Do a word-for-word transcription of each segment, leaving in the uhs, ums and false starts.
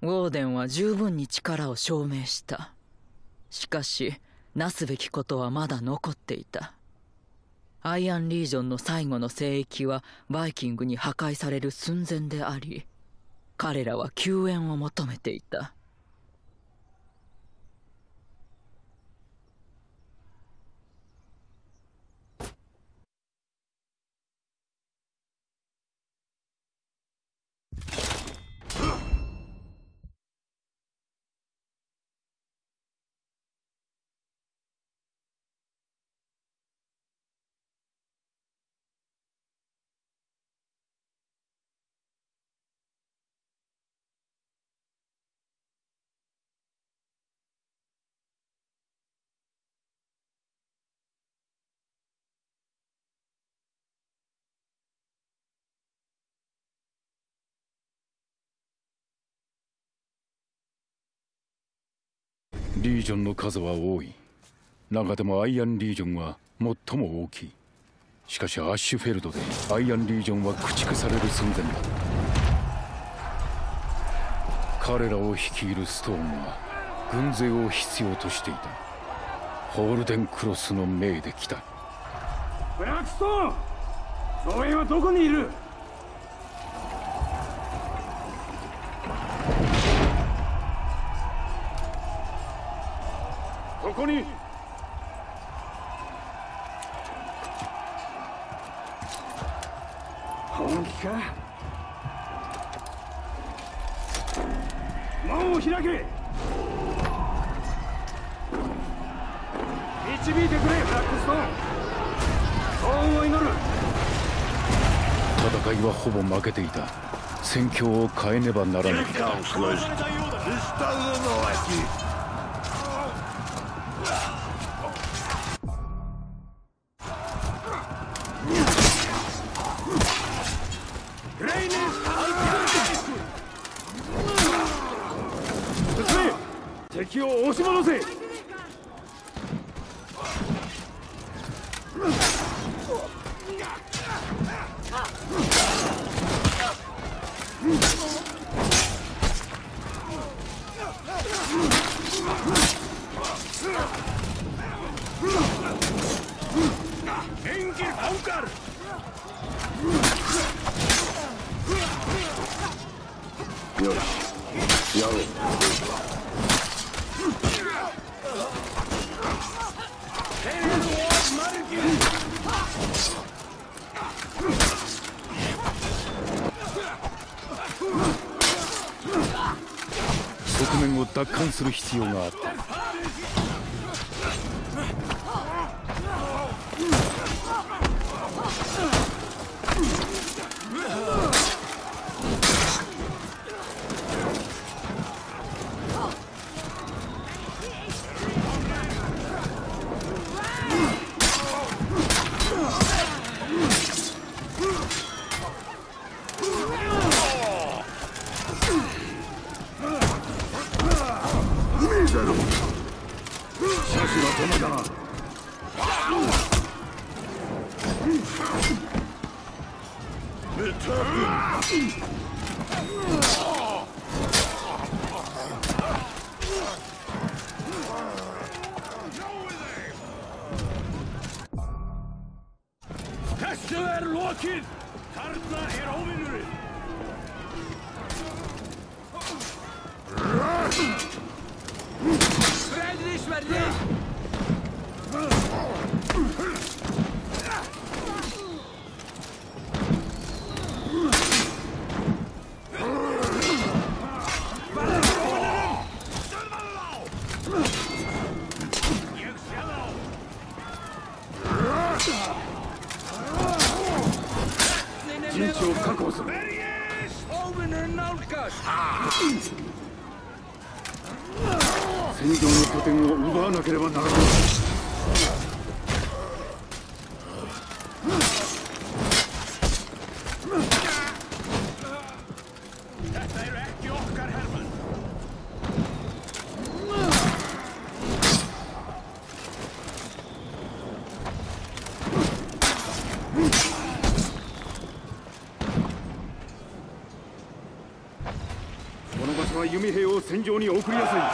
ウォーデンは十分に力を証明した。しかしなすべきことはまだ残っていた。アイアンリージョンの最後の聖域はバイキングに破壊される寸前であり、彼らは救援を求めていた。 リージョンの数は多い。中でもアイアンリージョンは最も大きい。しかしアッシュフェルドでアイアンリージョンは駆逐される寸前だ。彼らを率いるストーンは軍勢を必要としていた。ホールデンクロスの命で来た。 ブラックストーン、増援はどこにいる？ここに。本気か？門を開け。導いてくれ、ブラックストーン。幸運を祈る。 戦いはほぼ負けていた。戦況を変えねばならなかった。 敵を押し戻せ。よし、やろう。 側面を奪還する必要があった。陣地を確保する。戦場の拠点を奪わなければならない。 は弓兵を戦場に送りやすい。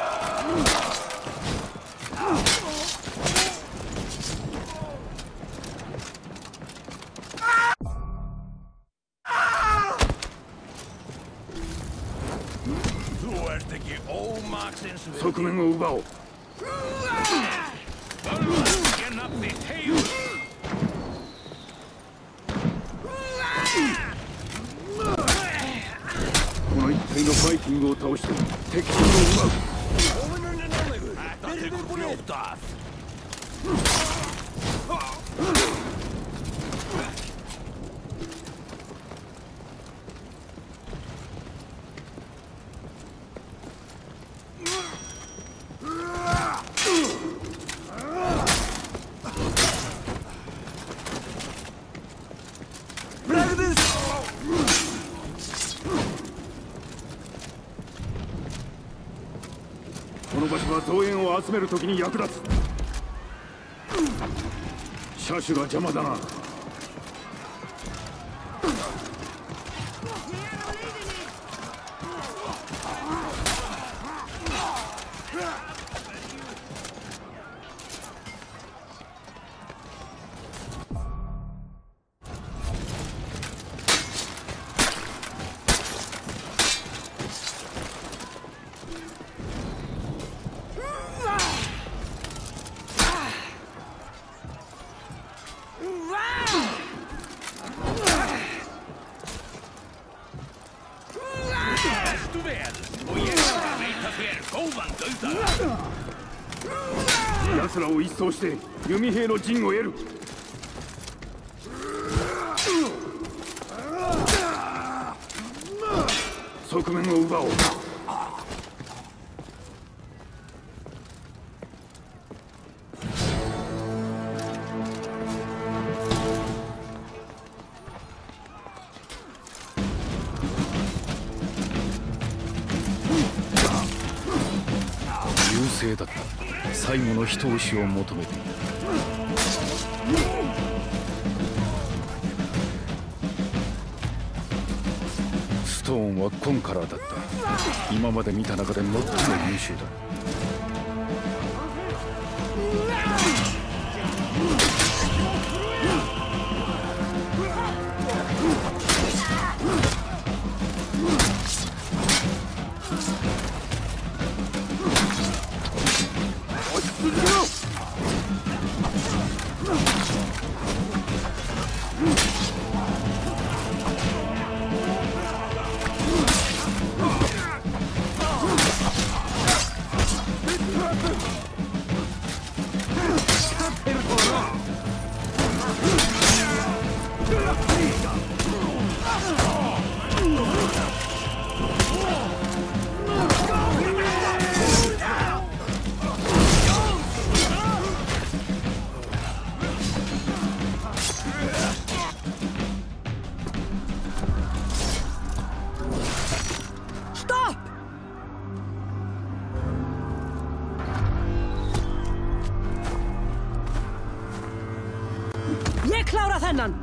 側面を奪おう。この一帯のバイキングを倒して敵陣を奪う。この場所は増援を集めるときに役立つ。車種が邪魔だな。奴らを一掃して弓兵の陣を得る。側面を奪おう。 優勢だった。最後の一押しを求めている。ストーンはコンカラーだった。今まで見た中で最も優秀だ。 Ég klára þennan!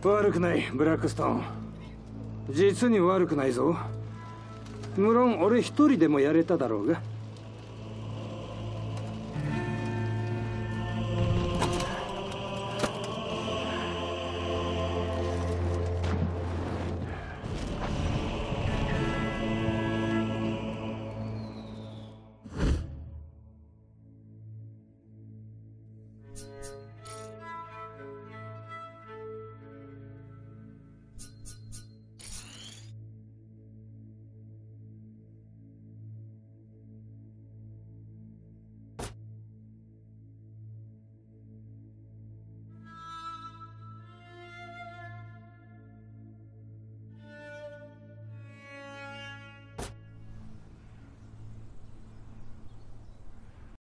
悪くない、ブラックストーン。実に悪くないぞ。無論俺一人でもやれただろうが。